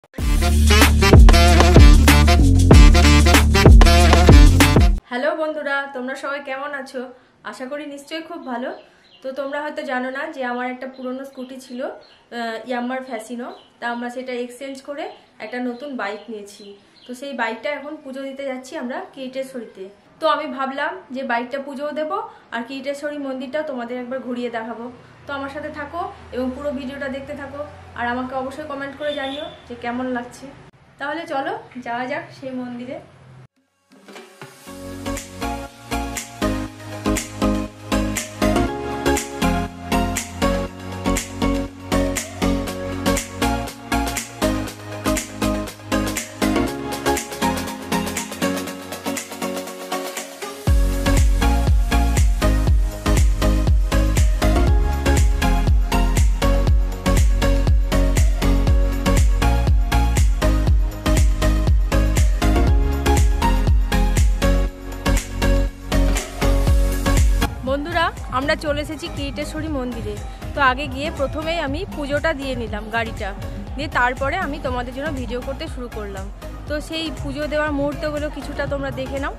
Hello বন্ধুরা, তোমরা সবাই কেমন আছো? আশা করি নিশ্চয়ই খুব ভালো। তো তোমরা হয়তো জানো না যে আমার একটা পুরনো স্কুটি ছিল, ইয়ামার ফ্যাসিনো। তা আমরা সেটা এক্সচেঞ্জ করে একটা নতুন বাইক নিয়েছি। তো সেই বাইকটা এখন পুজো দিতে যাচ্ছি আমরা কিরিটেশ্বরীতে। তো আমি ভাবলাম যে বাইকটা পুজোও দেবো আর কিরিটেশ্বরী মন্দিরটাও তোমাদের একবার ঘুরিয়ে দেখাবো। তো আমার সাথে থাকো এবং পুরো ভিডিওটা দেখতে থাকো, আর আমাকে অবশ্যই কমেন্ট করে জানিও যে কেমন লাগছে। তাহলে চলো যাওয়া যাক সেই মন্দিরে। বন্ধুরা, আমরা চলে এসেছি কিরিটেশ্বরী মন্দিরে। তো আগে গিয়ে প্রথমেই আমি পুজোটা দিয়ে নিলাম গাড়িটা দিয়ে, তারপরে আমি তোমাদের জন্য ভিডিও করতে শুরু করলাম। তো সেই পুজো দেওয়ার মুহূর্তগুলো কিছুটা তোমরা দেখে নাও।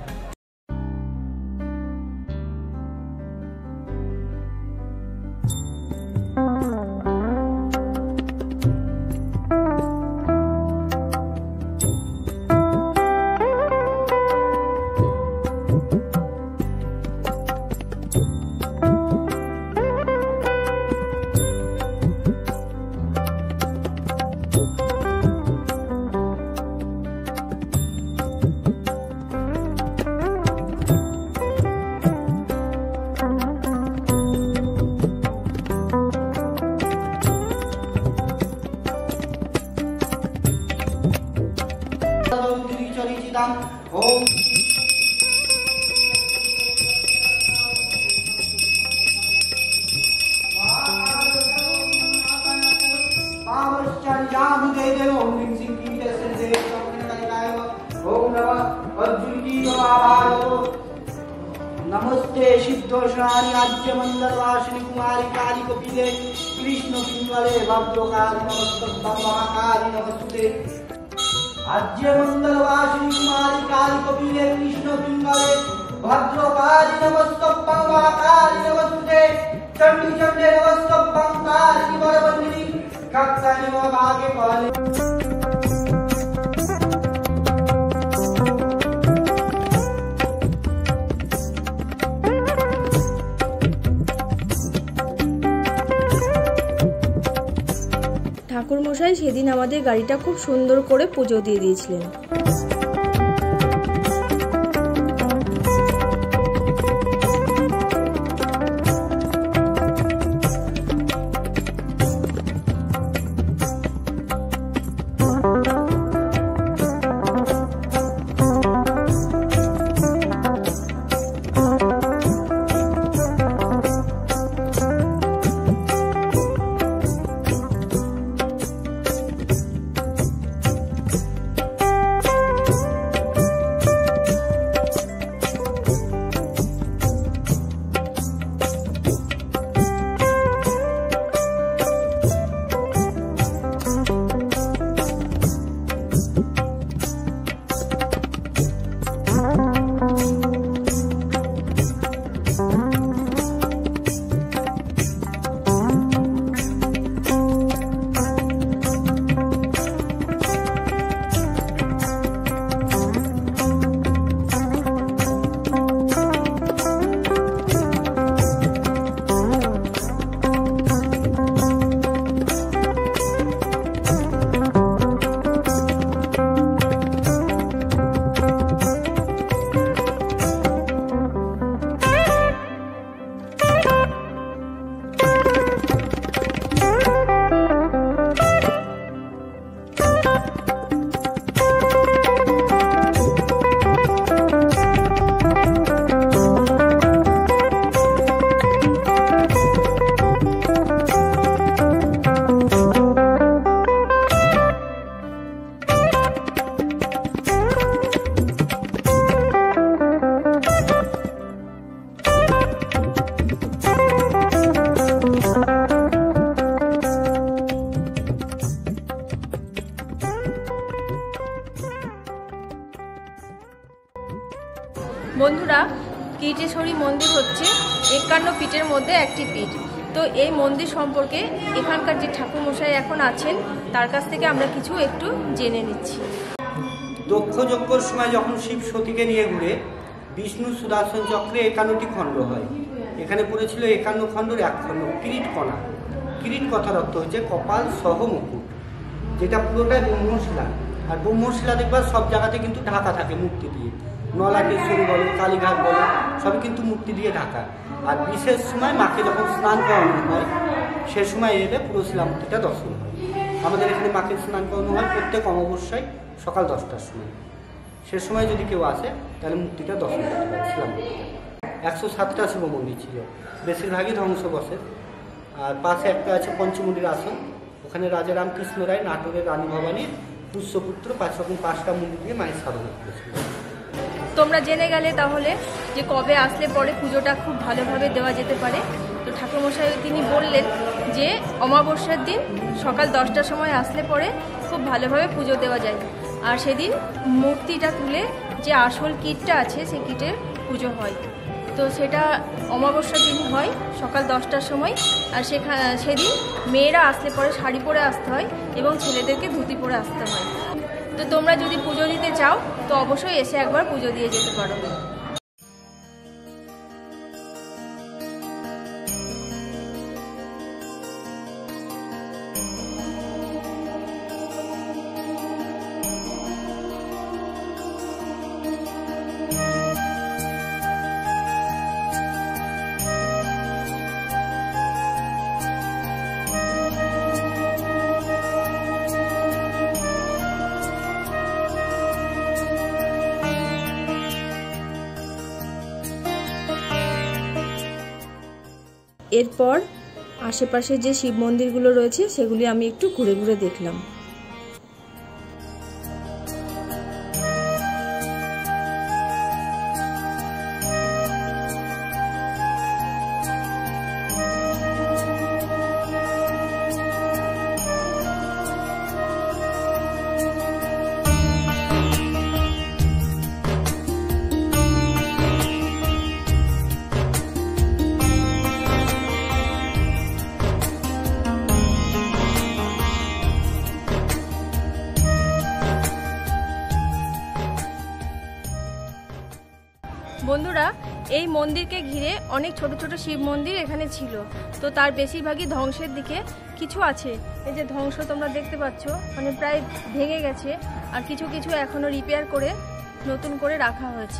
नमस्ते सिद्धोषणानि आद्य मंगलवासिनी कुमारी काली कपिले कृष्ण पिंगले भद्रकाली नमस्तभं महाकाली नमस्ते आद्य मंगलवासिनी कुमारी काली कपिले कृष्ण पिंगले भद्रकाली नमस्तभं महाकाली नमस्ते चंडी चंडे नमस्तभं काली वरवंदिनी कक्कानि मगागे पाले। ঠাকুরমশাই সেদিন আমাদের গাড়িটা খুব সুন্দর করে পুজো দিয়ে দিয়েছিলেন। বন্ধুরা, কীটেশ্বরী মন্দির হচ্ছে 51 পীঠের মধ্যে একটি পীঠ। তো এই মন্দির সম্পর্কে এখানকার যে ঠাকুরমশাই এখন আছেন তার কাছ থেকে আমরা কিছু একটু জেনে নিচ্ছি। দক্ষ যজ্ঞর সময় যখন শিব সতীকে নিয়ে ঘুরে বিষ্ণু সুদর্শন চক্রে 51টি খণ্ড হয়। এখানে পড়েছিল 51 খণ্ডের এক খণ্ড কিরিট কণা। কিরিট কথার অর্থ হচ্ছে কপাল সহ মুকুট, যেটা পুরোটাই ব্রহ্মশিলা। আর ব্রহ্মশিলা দেখবার সব জায়গাতে কিন্তু ঢাকা থাকে মূর্তি দিয়ে। নলাটেশ্বরী বলো, কালীঘাট বলো, সবই কিন্তু মূর্তি দিয়ে ঢাকা। আর বিশেষ সময় মাকে যখন স্নান করানো হয় সে সময় এলে পুরো শিলামূর্তিটা দর্শন হয়। আমাদের এখানে মাকে স্নান করানো হয় প্রত্যেক অমাবস্যায় সকাল 10টার সময়। সে সময় যদি কেউ আসে তাহলে মূর্তিটা দর্শন করতে পারে। শিলামূর্তিটা 107টা শিব মন্দির ছিল, বেশিরভাগই ধ্বংস বসে। আর পাশে একটা আছে পঞ্চমুণ্ডির আসন, ওখানে রাজা রামকৃষ্ণ রায় নাটোরের রানী ভবানীর পুষ্যপুত্র 5টা মন্দির দিয়ে মায়ের সাধনা করেছিল। তোমরা জেনে গেলে তাহলে যে কবে আসলে পরে পুজোটা খুব ভালোভাবে দেওয়া যেতে পারে। তো ঠাকুরমশাই তিনি বললেন যে অমাবস্যার দিন সকাল 10টার সময় আসলে পরে খুব ভালোভাবে পুজো দেওয়া যায়। আর সেদিন মূর্তিটা তুলে যে আসল কিটটা আছে সেই কিটের পুজো হয়। তো সেটা অমাবস্যার দিন হয় সকাল 10টার সময়। আর সেদিন মেয়েরা আসলে পরে শাড়ি পরে আসতে হয় এবং ছেলেদেরকে ধুতি পরে আসতে হয়। তো তোমরা যদি পুজো দিতে চাও তো অবশ্যই এসে একবার পুজো দিয়ে যেতে পারো। এরপর আশেপাশে যে শিব মন্দিরগুলো রয়েছে সেগুলি আমি একটু ঘুরে ঘুরে দেখলাম। বন্ধুরা, এই মন্দিরকে ঘিরে অনেক ছোট ছোট শিব মন্দির এখানে ছিল। তো তার বেশিরভাগই ধ্বংসের দিকে, কিছু আছে এই যে ধ্বংস তোমরা দেখতে পাচ্ছ, মানে প্রায় ভেঙে গেছে। আর কিছু কিছু এখনো রিপেয়ার করে নতুন করে রাখা হয়েছে।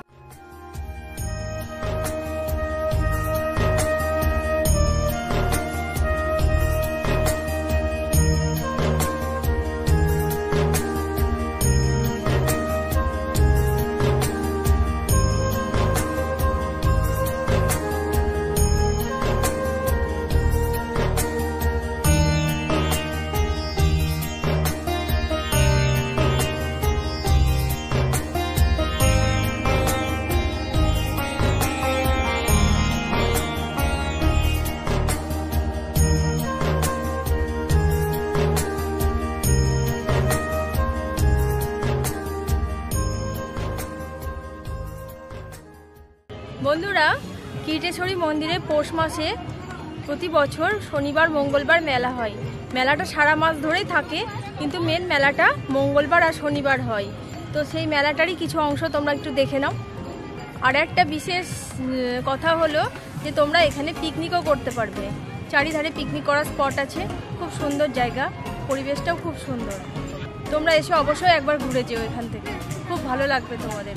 বন্ধুরা, কীটেশ্বরী মন্দিরে পৌষ মাসে প্রতি বছর শনিবার মঙ্গলবার মেলা হয়। মেলাটা সারা মাস ধরেই থাকে, কিন্তু মেন মেলাটা মঙ্গলবার আর শনিবার হয়। তো সেই মেলাটারই কিছু অংশ তোমরা একটু দেখে নাও। আর একটা বিশেষ কথা হলো যে তোমরা এখানে পিকনিকও করতে পারবে। চারিধারে পিকনিক করার স্পট আছে, খুব সুন্দর জায়গা, পরিবেশটাও খুব সুন্দর। তোমরা এসে অবশ্যই একবার ঘুরে যেও এখান থেকে, খুব ভালো লাগবে তোমাদের।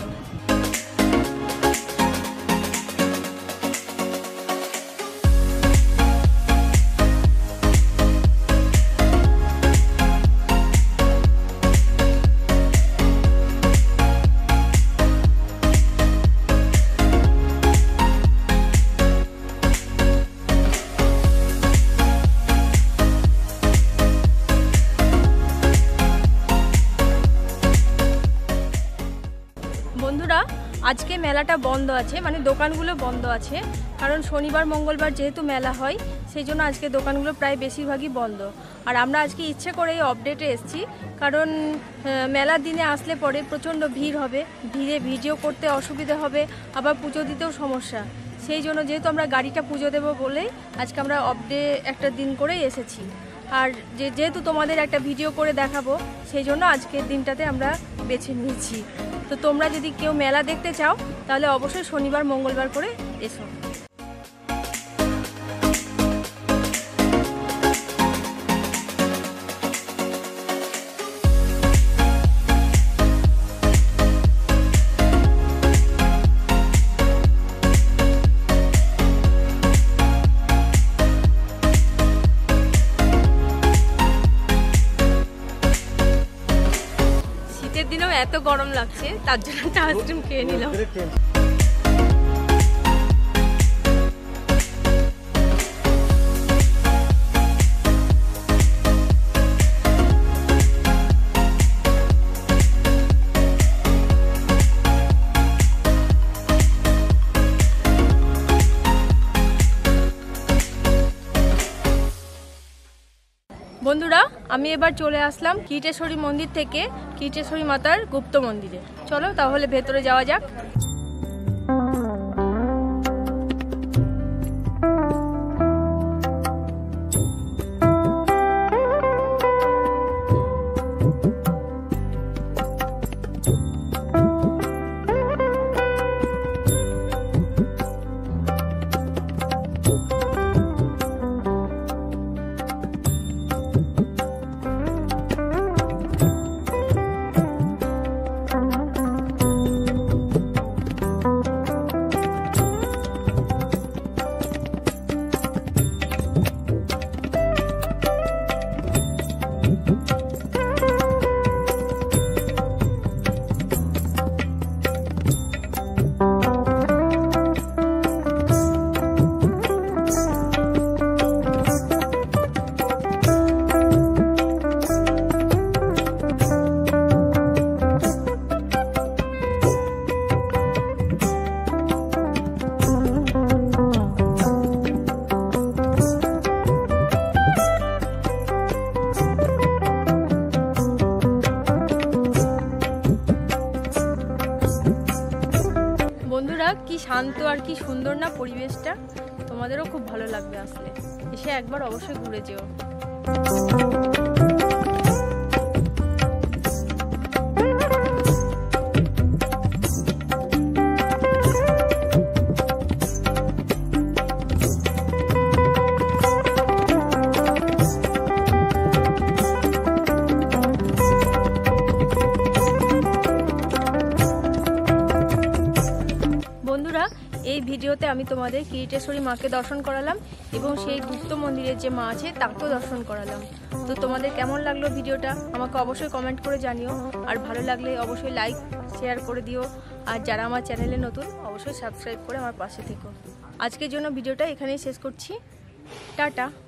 বন্ধুরা, আজকে মেলাটা বন্ধ আছে, মানে দোকানগুলো বন্ধ আছে, কারণ শনিবার মঙ্গলবার যেহেতু মেলা হয় সেই জন্য আজকে দোকানগুলো প্রায় বেশিরভাগই বন্ধ। আর আমরা আজকে ইচ্ছে করেই আপডেটে এসেছি, কারণ মেলার দিনে আসলে পরে প্রচণ্ড ভিড় হবে, ভিড়ে ভিডিও করতে অসুবিধা হবে, আবার পুজো দিতেও সমস্যা। সেই জন্য যেহেতু আমরা গাড়িটা পুজো দেবো বলেই আজকে আমরা একটা দিন করেই এসেছি। আর যেহেতু তোমাদের একটা ভিডিও করে দেখাবো, সেই জন্য আজকের দিনটাতে আমরা বেছে নিয়েছি। তো তোমরা যদি কেউ মেলা দেখতে চাও তাহলে অবশ্যই শনিবার মঙ্গলবার করে এসো। শীতের দিনেও এত গরম লাগছে, তার জন্য একটা আইসক্রিম খেয়ে নিলাম। বন্ধুরা, আমি এবার চলে আসলাম কীটেশ্বরী মন্দির থেকে কীটেশ্বরী মাতার গুপ্ত মন্দিরে। চলো তাহলে ভেতরে যাওয়া যাক। বন্ধুরা, কি শান্ত আর কি সুন্দর না পরিবেশটা, তোমাদেরও খুব ভালো লাগবে আসলে। এসে একবার অবশ্যই ঘুরে যেও। বন্ধুরা, এই ভিডিওতে আমি তোমাদের কিরিটেশ্বরী মাকে দর্শন করালাম এবং সেই গুপ্ত মন্দিরের যে মা আছে তাকেও দর্শন করালাম। তো তোমাদের কেমন লাগলো ভিডিওটা আমাকে অবশ্যই কমেন্ট করে জানিও। আর ভালো লাগলে অবশ্যই লাইক শেয়ার করে দিও। আর যারা আমার চ্যানেলে নতুন অবশ্যই সাবস্ক্রাইব করে আমার পাশে থেকো। আজকের জন্য ভিডিওটা এখানেই শেষ করছি। টাটা।